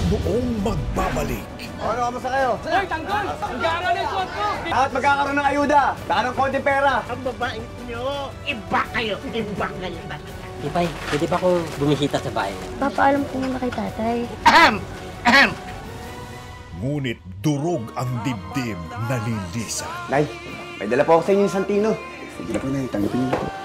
noong magbabalik. Ano, kamusta kayo? Hoy, tanggol! Magkakaroon ng suot ko! Lahat magkakaroon ng ayuda. Baka ng konting pera. Ang babae nyo, iba kayo talaga. Ipay, pwede ba ako bumisita sa bahay? Papaalam ko muna kay tatay. Ahem! Ngunit durog ang dibdib na lilisa. Nay, may dala po ako sa inyo yung Santino. Sige na po, Nay. Tanggapin niyo na po.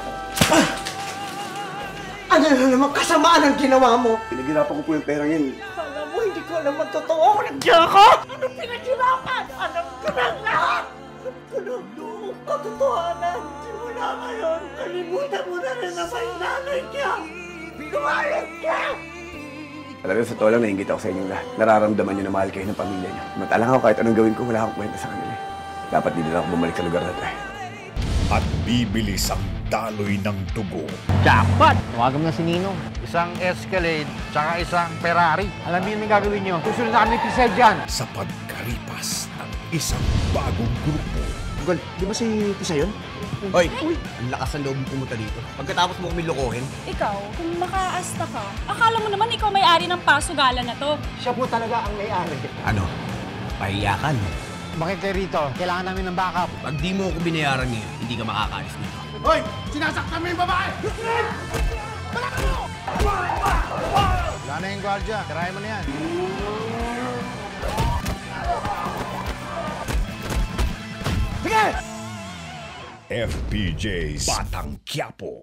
Ano na naman kasamaan ang ginawa mo? Pinaghirapan ko po yung perang yan. Alam mo, hindi ko alam ang totoo. Nandiyan ako! Anong pinaghirapan? Alam ko na lahat! Alam ko na noong katotohanan. Simula ngayon, kalimutan mo na rin na may nanay niya. Lumayas ka! Alam mo, sa totoo lang, nainggit ako sa inyong lahat. Nararamdaman niyo na mahal kayo ng pamilya niyo. Matalang ako kahit anong gawin ko, wala akong kwenta sa kanila. Dapat di na ako bumalik sa lugar na ito. At bibilis ang daloy ng dugo. Jackpot! Tawagan mo na si Ninong. Isang Escalade, tsaka isang Ferrari. Alam niyo yung gagawin niyo. Susunod na kami pisay dyan. Sa pagkaripas ng isang bagong grupo. Gol, di ba si Tisa yun? Hoy! Ang lakas ng loob mo pumunta dito. Pagkatapos mo kami lokohin. Ikaw, kung makaasta ka, akala mo naman ikaw may-ari ng pasugalan na to. Siya po talaga ang may-ari. Ano? Pahiyakan. Bakit kayo rito? Kailangan namin ng backup. Pag di mo ako binayaran ngayon, hindi ka makakaalis dito. Hoy! Sinasaktan mo yung babae! Wala na yung guardia. Tirahin mo na yan. FPJ's Batang Quiapo.